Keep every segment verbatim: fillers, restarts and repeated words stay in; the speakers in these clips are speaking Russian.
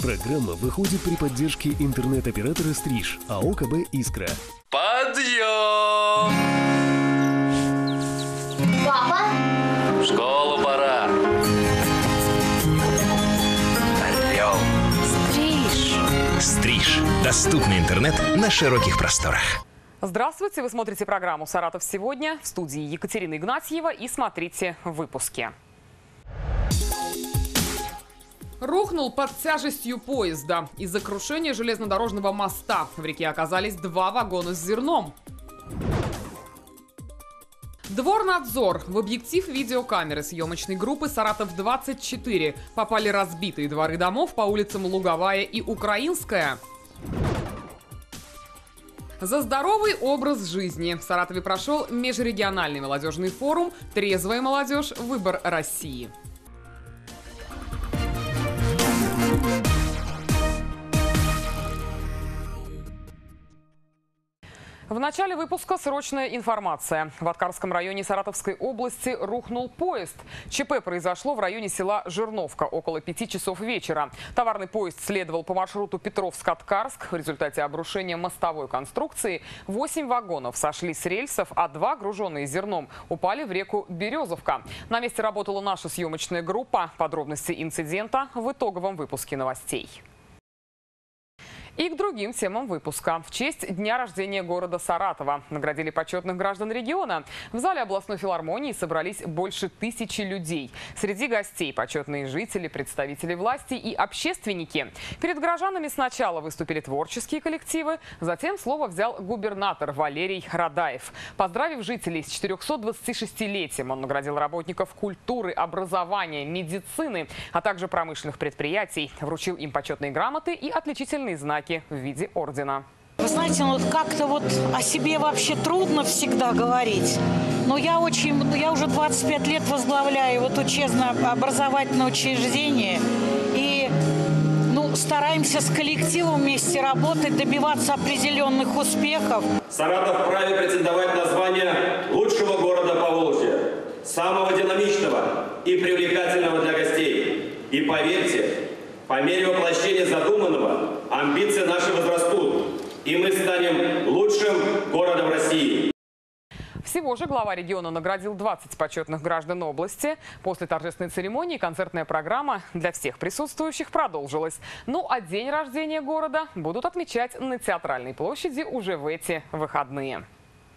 Программа выходит при поддержке интернет-оператора «Стриж» АО КБ «Искра». Подъем! Папа? В школу пора. Орел. Стриж. Стриж. Доступный интернет на широких просторах. Здравствуйте! Вы смотрите программу «Саратов сегодня». В студии Екатерина Игнатьева. И смотрите в выпуске. Рухнул под тяжестью поезда. Из-за крушения железнодорожного моста в реке оказались два вагона с зерном. Дворнадзор. В объектив видеокамеры съемочной группы «Саратов двадцать четыре» попали разбитые дворы домов по улицам Луговая и Украинская. За здоровый образ жизни. В Саратове прошел межрегиональный молодежный форум «Трезвая молодежь. Выбор России». В начале выпуска срочная информация. В Аткарском районе Саратовской области рухнул поезд. ЧП произошло в районе села Жирновка около пяти часов вечера. Товарный поезд следовал по маршруту Петровск-Аткарск. В результате обрушения мостовой конструкции восемь вагонов сошли с рельсов, а два, груженные зерном, упали в реку Березовка. На месте работала наша съемочная группа. Подробности инцидента в итоговом выпуске новостей. И к другим темам выпуска. В честь дня рождения города Саратова наградили почетных граждан региона. В зале областной филармонии собрались больше тысячи людей. Среди гостей почетные жители, представители власти и общественники. Перед горожанами сначала выступили творческие коллективы, затем слово взял губернатор Валерий Радаев. Поздравив жителей с четырехсотдвадцатишестилетием, он наградил работников культуры, образования, медицины, а также промышленных предприятий. Вручил им почетные грамоты и отличительные знаки в виде ордена. Вы знаете, ну, вот как-то вот о себе вообще трудно всегда говорить. Но я очень, я уже двадцать пять лет возглавляю вот учебно-образовательное учреждение. И ну, стараемся с коллективом вместе работать, добиваться определенных успехов. Саратов вправе претендовать на звание лучшего города Поволжья, самого динамичного и привлекательного для гостей. И поверьте, по мере воплощения задуманного амбиции наши возрастут, и мы станем лучшим городом России. Всего же глава региона наградил двадцать почетных граждан области. После торжественной церемонии концертная программа для всех присутствующих продолжилась. Ну а день рождения города будут отмечать на Театральной площади уже в эти выходные.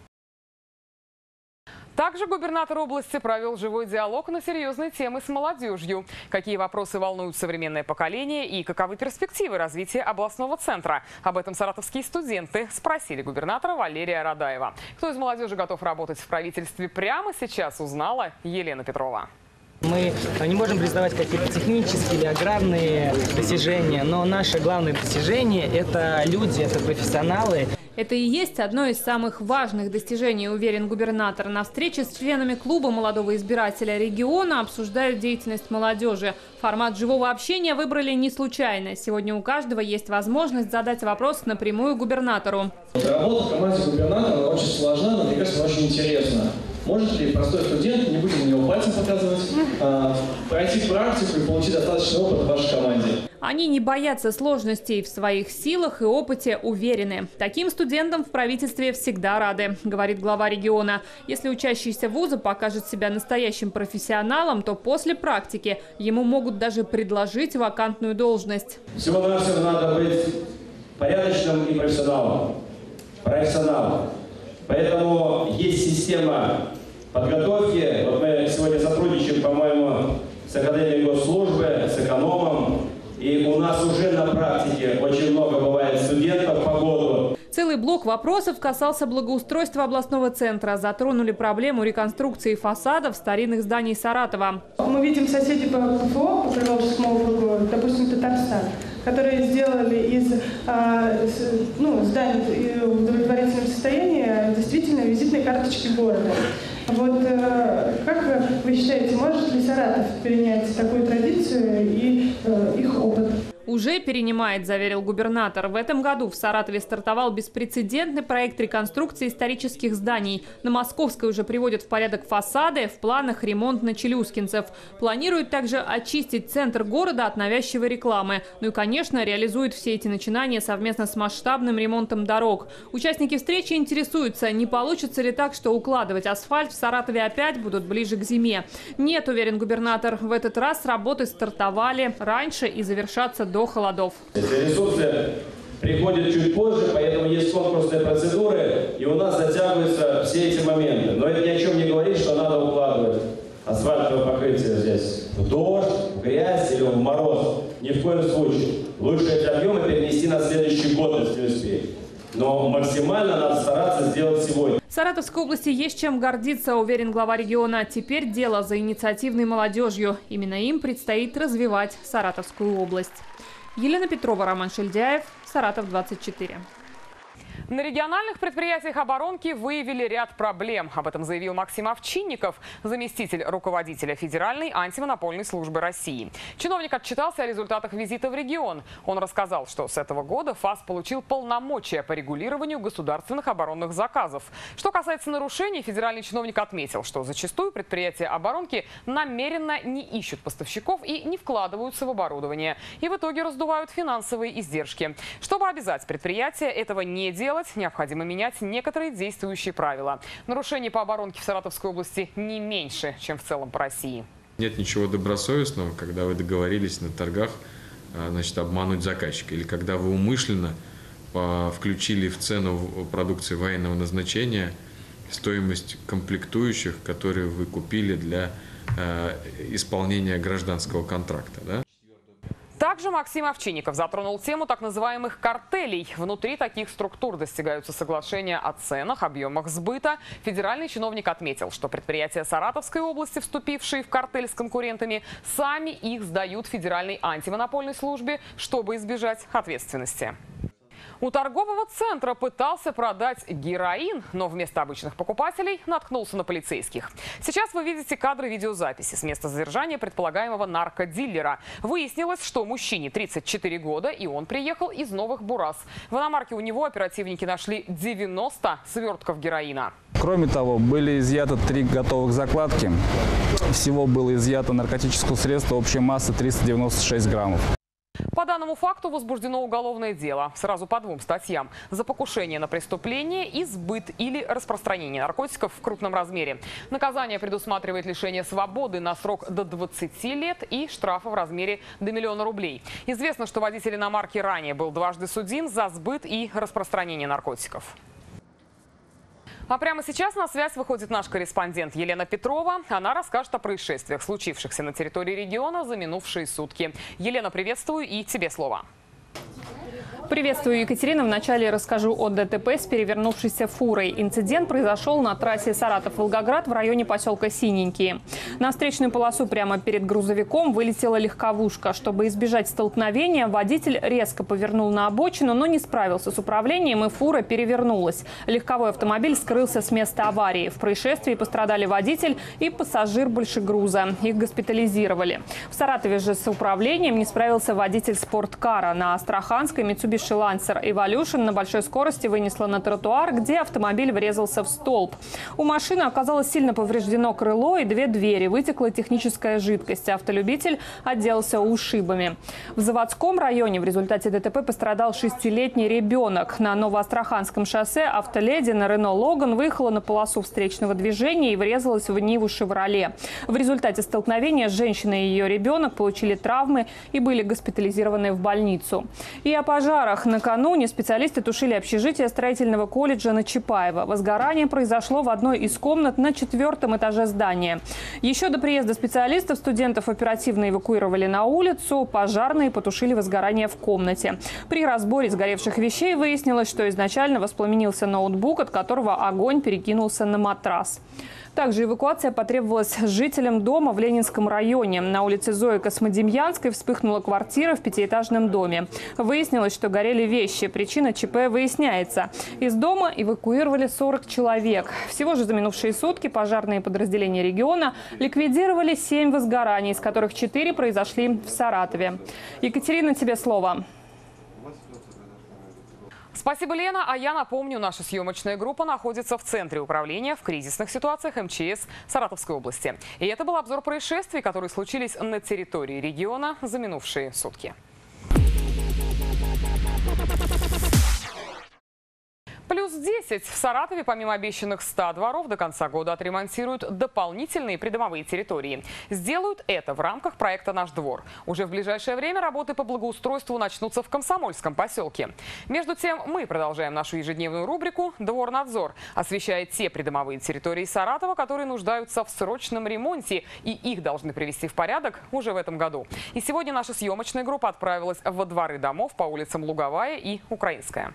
Также губернатор области провел живой диалог на серьезные темы с молодежью. Какие вопросы волнуют современное поколение и каковы перспективы развития областного центра? Об этом саратовские студенты спросили губернатора Валерия Радаева. Кто из молодежи готов работать в правительстве прямо сейчас, узнала Елена Петрова. Мы не можем признавать какие-то технические или аграрные достижения, но наше главное достижение – это люди, это профессионалы. Это и есть одно из самых важных достижений, уверен губернатор. На встрече с членами клуба молодого избирателя региона обсуждают деятельность молодежи. Формат живого общения выбрали не случайно. Сегодня у каждого есть возможность задать вопрос напрямую губернатору. Работа в команде губернатора очень сложна, но, мне кажется, очень интересна. Может ли простой студент, не будем на него пальцем показывать, а, пройти практику и получить достаточный опыт в вашей команде? Они не боятся сложностей, в своих силах и опыте уверены. Таким студентам в правительстве всегда рады, говорит глава региона. Если учащийся вуза покажет себя настоящим профессионалом, то после практики ему могут даже предложить вакантную должность. Всего-навсего надо быть порядочным и профессионалом. Профессионалом. Поэтому есть система подготовки. Вот мы сегодня сотрудничаем, по-моему, с Академией госслужбы, с экономом. И у нас уже на практике очень много бывает студентов по году. Целый блок вопросов касался благоустройства областного центра. Затронули проблему реконструкции фасадов старинных зданий Саратова. Мы видим соседей по ПФО, по Приволжскому округу, допустим, Татарстан, которые сделали из э, ну, зданий в удовлетворительном состоянии действительно визитные карточки города. Вот э, как вы считаете, может ли Саратов перенять такую традицию и э, их опыт? У уже перенимает, заверил губернатор. В этом году в Саратове стартовал беспрецедентный проект реконструкции исторических зданий. На Московской уже приводят в порядок фасады, в планах ремонт на Челюскинцев. Планируют также очистить центр города от навязчивой рекламы. Ну и, конечно, реализуют все эти начинания совместно с масштабным ремонтом дорог. Участники встречи интересуются, не получится ли так, что укладывать асфальт в Саратове опять будут ближе к зиме. Нет, уверен губернатор, в этот раз работы стартовали раньше и завершатся до холодов. Ресурсы приходят чуть позже, поэтому есть конкурсные процедуры, и у нас затягиваются все эти моменты. Но это ни о чем не говорит, что надо укладывать асфальтовое покрытие здесь в дождь, в грязь или в мороз. Ни в коем случае. Лучше эти объемы перенести на следующий год, если успеем. Но максимально надо стараться сделать сегодня. В Саратовской области есть чем гордиться, уверен глава региона. Теперь дело за инициативной молодежью. Именно им предстоит развивать Саратовскую область. Елена Петрова, Роман Шельдяев, Саратов двадцать четыре. На региональных предприятиях оборонки выявили ряд проблем. Об этом заявил Максим Овчинников, заместитель руководителя Федеральной антимонопольной службы России. Чиновник отчитался о результатах визита в регион. Он рассказал, что с этого года ФАС получил полномочия по регулированию государственных оборонных заказов. Что касается нарушений, федеральный чиновник отметил, что зачастую предприятия оборонки намеренно не ищут поставщиков и не вкладываются в оборудование. И в итоге раздувают финансовые издержки. Чтобы обязать предприятия этого не делать, необходимо менять некоторые действующие правила. Нарушений по оборонке в Саратовской области не меньше, чем в целом по России. Нет ничего добросовестного, когда вы договорились на торгах, значит, обмануть заказчика. Или когда вы умышленно включили в цену продукции военного назначения стоимость комплектующих, которые вы купили для исполнения гражданского контракта. Да? Также Максим Овчинников затронул тему так называемых картелей. Внутри таких структур достигаются соглашения о ценах, объемах сбыта. Федеральный чиновник отметил, что предприятия Саратовской области, вступившие в картель с конкурентами, сами их сдают Федеральной антимонопольной службе, чтобы избежать ответственности. У торгового центра пытался продать героин, но вместо обычных покупателей наткнулся на полицейских. Сейчас вы видите кадры видеозаписи с места задержания предполагаемого наркодилера. Выяснилось, что мужчине тридцать четыре года, и он приехал из Новых Бурас. В иномарке у него оперативники нашли девяносто свертков героина. Кроме того, были изъяты три готовых закладки. Всего было изъято наркотического средства общей массы триста девяносто шесть граммов. По данному факту возбуждено уголовное дело сразу по двум статьям: за покушение на преступление и сбыт или распространение наркотиков в крупном размере. Наказание предусматривает лишение свободы на срок до двадцати лет и штрафа в размере до миллиона рублей. Известно, что водитель иномарки ранее был дважды судим за сбыт и распространение наркотиков. А прямо сейчас на связь выходит наш корреспондент Елена Петрова. Она расскажет о происшествиях, случившихся на территории региона за минувшие сутки. Елена, приветствую, и тебе слово. Приветствую, Екатерина. Вначале расскажу о ДТП с перевернувшейся фурой. Инцидент произошел на трассе Саратов-Волгоград в районе поселка Синенькие. На встречную полосу прямо перед грузовиком вылетела легковушка. Чтобы избежать столкновения, водитель резко повернул на обочину, но не справился с управлением, и фура перевернулась. Легковой автомобиль скрылся с места аварии. В происшествии пострадали водитель и пассажир большегруза. Их госпитализировали. В Саратове же с управлением не справился водитель спорткара. На Астраханской Mitsubishi Lancer Evolution на большой скорости вынесла на тротуар, где автомобиль врезался в столб. У машины оказалось сильно повреждено крыло и две двери. Вытекла техническая жидкость. Автолюбитель отделался ушибами. В Заводском районе в результате ДТП пострадал шестилетний ребенок. На Новоастраханском шоссе автоледи на Рено Логан выехала на полосу встречного движения и врезалась в Ниву Шевроле. В результате столкновения женщина и ее ребенок получили травмы и были госпитализированы в больницу. И о пожарах. Накануне специалисты тушили общежитие строительного колледжа на Чапаева. Возгорание произошло в одной из комнат на четвертом этаже здания. Еще до приезда специалистов студентов оперативно эвакуировали на улицу. Пожарные потушили возгорание в комнате. При разборе сгоревших вещей выяснилось, что изначально воспламенился ноутбук, от которого огонь перекинулся на матрас. Также эвакуация потребовалась жителям дома в Ленинском районе. На улице Зои Космодемьянской вспыхнула квартира в пятиэтажном доме. Выяснилось, что горели вещи. Причина ЧП выясняется. Из дома эвакуировали сорок человек. Всего же за минувшие сутки пожарные подразделения региона ликвидировали семь возгораний, из которых четыре произошли в Саратове. Екатерина, тебе слово. Спасибо, Лена. А я напомню, наша съемочная группа находится в Центре управления в кризисных ситуациях эм че эс Саратовской области. И это был обзор происшествий, которые случились на территории региона за минувшие сутки. Плюс десять. В Саратове помимо обещанных ста дворов до конца года отремонтируют дополнительные придомовые территории. Сделают это в рамках проекта «Наш двор». Уже в ближайшее время работы по благоустройству начнутся в Комсомольском поселке. Между тем, мы продолжаем нашу ежедневную рубрику «Дворнадзор», освещая те придомовые территории Саратова, которые нуждаются в срочном ремонте, и их должны привести в порядок уже в этом году. И сегодня наша съемочная группа отправилась во дворы домов по улицам Луговая и Украинская.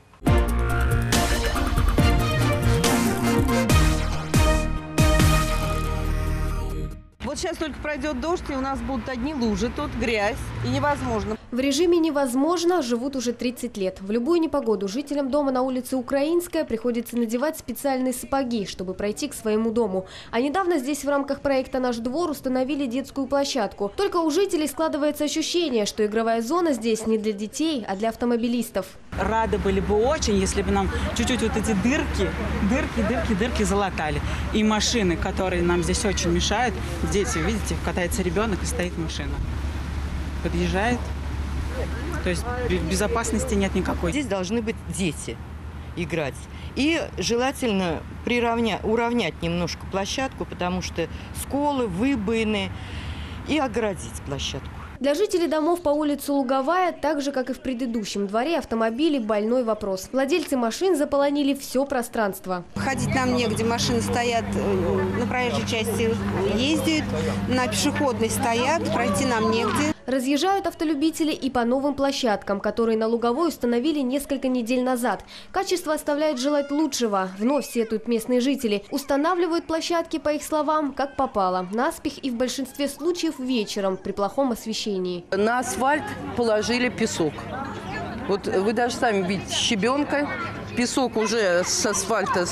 Вот сейчас только пройдет дождь, и у нас будут одни лужи, тут грязь, и невозможно. В режиме «невозможно» живут уже тридцать лет. В любую непогоду жителям дома на улице Украинская приходится надевать специальные сапоги, чтобы пройти к своему дому. А недавно здесь в рамках проекта «Наш двор» установили детскую площадку. Только у жителей складывается ощущение, что игровая зона здесь не для детей, а для автомобилистов. Рады были бы очень, если бы нам чуть-чуть вот эти дырки, дырки, дырки, дырки залатали. И машины, которые нам здесь очень мешают. Дети, видите, катается ребенок и стоит машина. Подъезжает. То есть безопасности нет никакой. Здесь должны быть дети играть. И желательно приравнять, уравнять немножко площадку, потому что сколы, выбоины, и оградить площадку. Для жителей домов по улице Луговая, так же, как и в предыдущем дворе, автомобили – больной вопрос. Владельцы машин заполонили все пространство. Ходить нам негде, машины стоят на проезжей части, ездят, на пешеходной стоят, пройти нам негде. Разъезжают автолюбители и по новым площадкам, которые на Луговой установили несколько недель назад. Качество оставляет желать лучшего. Вновь сетуют местные жители. Устанавливают площадки, по их словам, как попало. Наспех и в большинстве случаев вечером при плохом освещении. На асфальт положили песок. Вот вы даже сами видите, щебенка. Песок уже с асфальта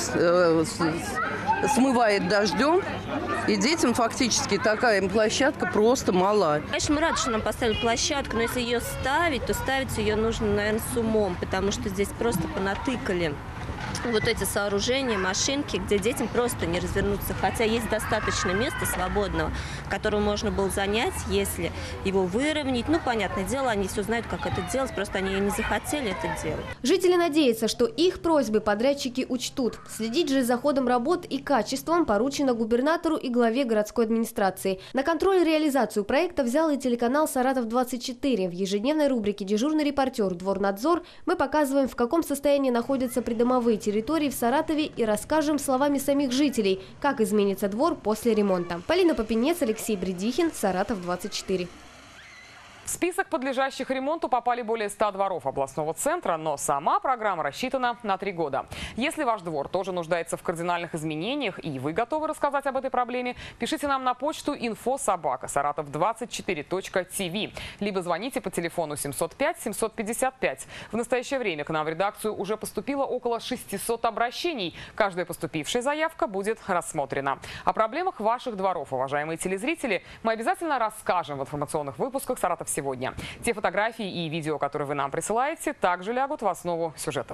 смывает дождем. И детям фактически такая площадка просто мала. Конечно, мы рады, что нам поставили площадку, но если ее ставить, то ставить ее нужно, наверное, с умом, потому что здесь просто понатыкали вот эти сооружения, машинки, где детям просто не развернуться. Хотя есть достаточно места свободного, которое можно было занять, если его выровнять. Ну, понятное дело, они все знают, как это делать, просто они не захотели это делать. Жители надеются, что их просьбы подрядчики учтут. Следить же за ходом работ и качеством поручено губернатору и главе городской администрации. На контроль реализацию проекта взял и телеканал «Саратов двадцать четыре». В ежедневной рубрике «Дежурный репортер. Дворнадзор» мы показываем, в каком состоянии находятся придомовые территории в Саратове, и расскажем словами самих жителей, как изменится двор после ремонта. Полина Попенец, Алексей Бредихин, Саратов двадцать четыре. В список подлежащих ремонту попали более ста дворов областного центра, но сама программа рассчитана на три года. Если ваш двор тоже нуждается в кардинальных изменениях и вы готовы рассказать об этой проблеме, пишите нам на почту инфо собака саратов двадцать четыре точка тв, либо звоните по телефону семьсот пять семьсот пятьдесят пять. В настоящее время к нам в редакцию уже поступило около шестисот обращений. Каждая поступившая заявка будет рассмотрена. О проблемах ваших дворов, уважаемые телезрители, мы обязательно расскажем в информационных выпусках «Саратов сегодня». Те фотографии и видео, которые вы нам присылаете, также лягут в основу сюжетов.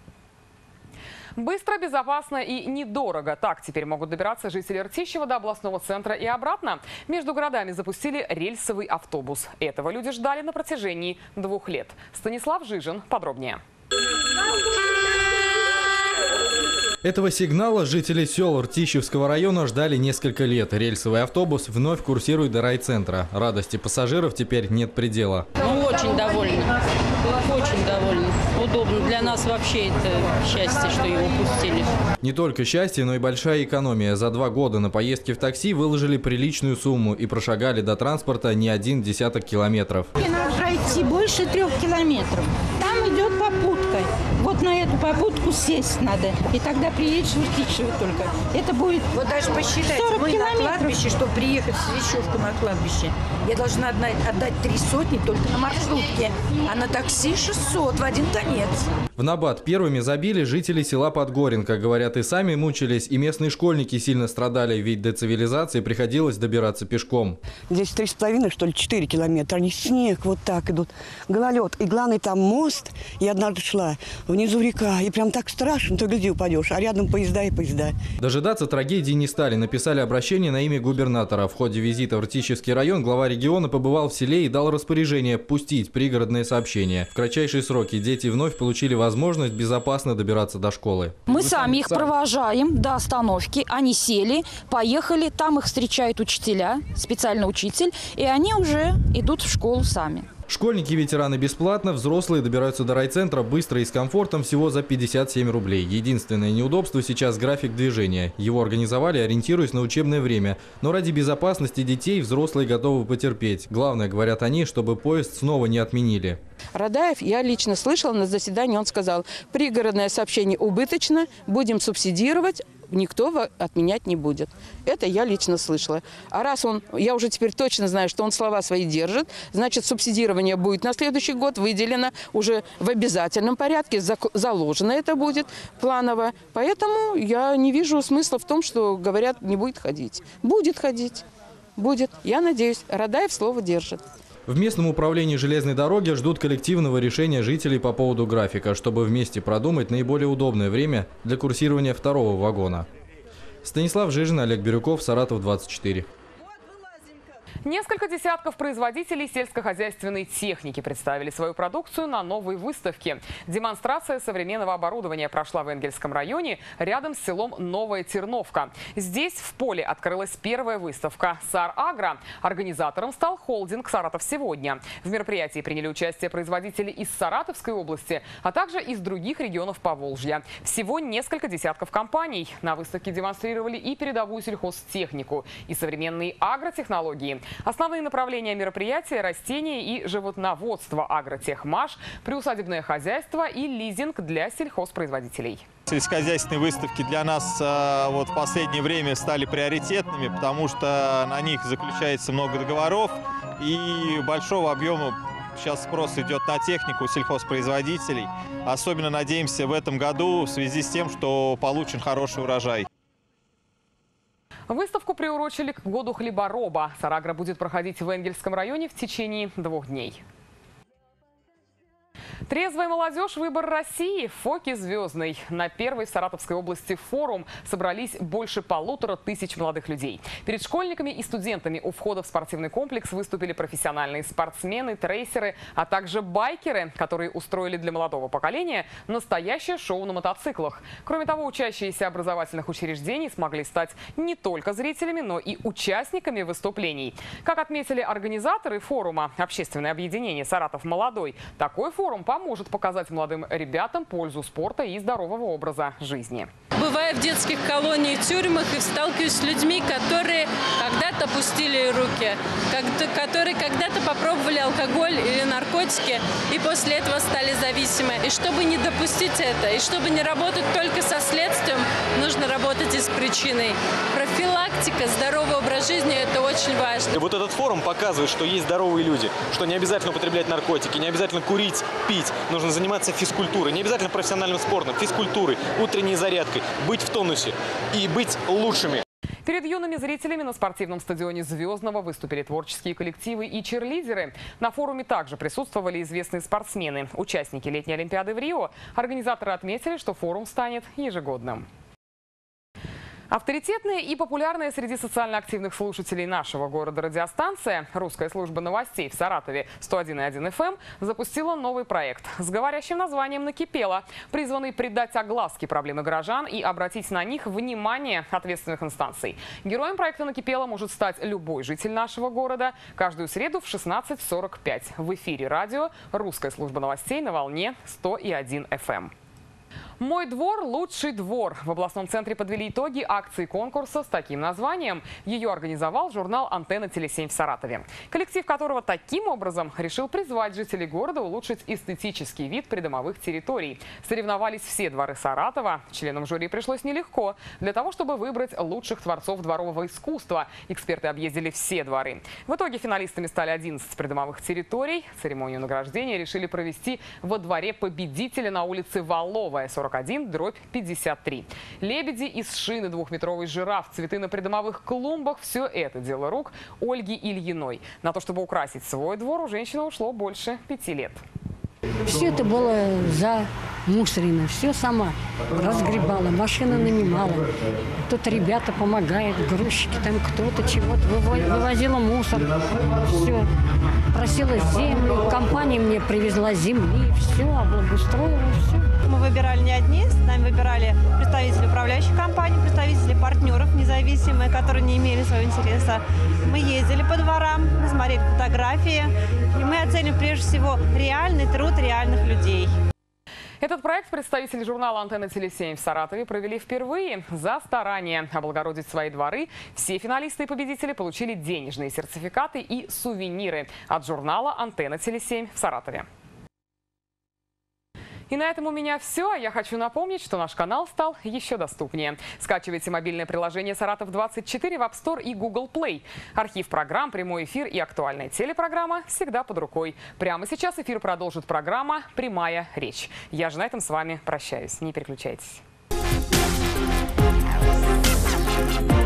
Быстро, безопасно и недорого. Так теперь могут добираться жители Ртищева до областного центра и обратно. Между городами запустили рельсовый автобус. Этого люди ждали на протяжении двух лет. Станислав Жижин подробнее. Этого сигнала жители сел Ртищевского района ждали несколько лет. Рельсовый автобус вновь курсирует до райцентра. Радости пассажиров теперь нет предела. Мы очень довольны. Очень довольны. Удобно. Для нас вообще это счастье, что его пустили. Не только счастье, но и большая экономия. За два года на поездки в такси выложили приличную сумму и прошагали до транспорта не один десяток километров. Надо пройти больше трех километров. Там идет попутка. Вот вот на эту попутку сесть надо. И тогда приедешь в Иртищево только. Это будет вот даже посчитайте, сорок мы километров. на кладбище, чтобы приехать с вещевку на кладбище, я должна отдать, отдать три сотни только на маршрутке, а на такси шестьсот в один конец. В набат первыми забили жители села Подгоренко. Говорят, и сами мучились, и местные школьники сильно страдали, ведь до цивилизации приходилось добираться пешком. Здесь три с половиной, что ли, четыре километра. Они снег вот так идут, гололед. И главный там мост. Я однажды шла, внизу река, и прям так страшно, то гляди упадешь, а рядом поезда и поезда. Дожидаться трагедии не стали. Написали обращение на имя губернатора. В ходе визита в Ртищевский район глава региона побывал в селе и дал распоряжение пустить пригородные сообщения. В кратчайшие сроки дети вновь получили возможность безопасно добираться до школы. Мы Вы сами их сами. провожаем до остановки. Они сели, поехали, там их встречают учителя, специальный учитель, и они уже идут в школу сами. Школьники и ветераны бесплатно, взрослые добираются до райцентра быстро и с комфортом всего за пятьдесят семь рублей. Единственное неудобство сейчас график движения. Его организовали, ориентируясь на учебное время. Но ради безопасности детей взрослые готовы потерпеть. Главное, говорят они, чтобы поезд снова не отменили. Радаев, я лично слышала на заседании, он сказал, пригородное сообщение убыточно, будем субсидировать, никто отменять не будет. Это я лично слышала. А раз он, я уже теперь точно знаю, что он слова свои держит, значит, субсидирование будет на следующий год выделено уже в обязательном порядке, заложено это будет планово. Поэтому я не вижу смысла в том, что говорят, не будет ходить. Будет ходить. Будет. Я надеюсь, Радаев слово держит. В местном управлении железной дороги ждут коллективного решения жителей по поводу графика, чтобы вместе продумать наиболее удобное время для курсирования второго вагона. Станислав Жижин, Олег Бирюков, Саратов, двадцать четыре. Несколько десятков производителей сельскохозяйственной техники представили свою продукцию на новой выставке. Демонстрация современного оборудования прошла в Энгельском районе рядом с селом Новая Терновка. Здесь в поле открылась первая выставка «Сарагро». Организатором стал холдинг «Саратов сегодня». В мероприятии приняли участие производители из Саратовской области, а также из других регионов Поволжья. Всего несколько десятков компаний. На выставке демонстрировали и передовую сельхозтехнику, и современные агротехнологии. Основные направления мероприятия – растения и животноводство, агротехмаш, приусадебное хозяйство и лизинг для сельхозпроизводителей. Сельскохозяйственные выставки для нас вот, в последнее время стали приоритетными, потому что на них заключается много договоров и большого объема. Сейчас спрос идет на технику сельхозпроизводителей. Особенно надеемся в этом году в связи с тем, что получен хороший урожай. Выставку приурочили к году хлебороба. «Сарагро» будет проходить в Энгельском районе в течение двух дней. Трезвая молодежь. Выбор России. Фоки звездный. На первой в Саратовской области форум собрались больше полутора тысяч молодых людей. Перед школьниками и студентами у входа в спортивный комплекс выступили профессиональные спортсмены, трейсеры, а также байкеры, которые устроили для молодого поколения настоящее шоу на мотоциклах. Кроме того, учащиеся образовательных учреждений смогли стать не только зрителями, но и участниками выступлений. Как отметили организаторы форума «Общественное объединение Саратов молодой», такой форум поможет показать молодым ребятам пользу спорта и здорового образа жизни. Бываю в детских колониях, тюрьмах и сталкиваюсь с людьми, которые когда-то пустили руки, которые когда-то попробовали алкоголь или наркотики и после этого стали зависимы. И чтобы не допустить это, и чтобы не работать только со следствием, нужно работать и с причиной. Профилактика, здоровый образ жизни – это очень важно. И вот этот форум показывает, что есть здоровые люди, что не обязательно употреблять наркотики, не обязательно курить, пить. Нужно заниматься физкультурой, не обязательно профессиональным спортом, физкультурой, утренней зарядкой, быть в тонусе и быть лучшими. Перед юными зрителями на спортивном стадионе «Звездного» выступили творческие коллективы и черлидеры. На форуме также присутствовали известные спортсмены. Участники летней Олимпиады в Рио. Организаторы отметили, что форум станет ежегодным. Авторитетная и популярная среди социально активных слушателей нашего города радиостанция «Русская служба новостей» в Саратове сто один и один эф эм запустила новый проект с говорящим названием «Накипело», призванный придать огласке проблемы горожан и обратить на них внимание ответственных инстанций. Героем проекта «Накипело» может стать любой житель нашего города. Каждую среду в шестнадцать сорок пять в эфире радио «Русская служба новостей» на волне сто один эф эм. «Мой двор – лучший двор». В областном центре подвели итоги акции конкурса с таким названием. Ее организовал журнал «Антенна Теле семь» в Саратове. Коллектив которого таким образом решил призвать жителей города улучшить эстетический вид придомовых территорий. Соревновались все дворы Саратова. Членам жюри пришлось нелегко. Для того, чтобы выбрать лучших творцов дворового искусства, эксперты объездили все дворы. В итоге финалистами стали одиннадцать придомовых территорий. Церемонию награждения решили провести во дворе победителя на улице Валовая, сорок один дробь пятьдесят три. Лебеди из шины, двухметровый жираф, цветы на придомовых клумбах – все это дело рук Ольги Ильиной. На то, чтобы украсить свой двор, у женщины ушло больше пяти лет. Все это было замусорено, все сама разгребала, машина нанимала. Тут ребята помогают, грузчики, там кто-то чего-то вывозила мусор, все. Просила землю, компания мне привезла земли, все, облагоустроила, все. Мы выбирали не одни, с нами выбирали представители управляющих компаний, представители партнеров независимые, которые не имели своего интереса. Мы ездили по дворам, мы смотрели фотографии, и мы оценим прежде всего реальный труд реальных людей. Этот проект представители журнала «Антенна Теле семь» в Саратове провели впервые. За старание облагородить свои дворы все финалисты и победители получили денежные сертификаты и сувениры от журнала «Антенна Теле семь» в Саратове. И на этом у меня все. Я хочу напомнить, что наш канал стал еще доступнее. Скачивайте мобильное приложение «Саратов двадцать четыре» в App Store и Google Play. Архив программ, прямой эфир и актуальная телепрограмма всегда под рукой. Прямо сейчас эфир продолжит программа «Прямая речь». Я же на этом с вами прощаюсь. Не переключайтесь.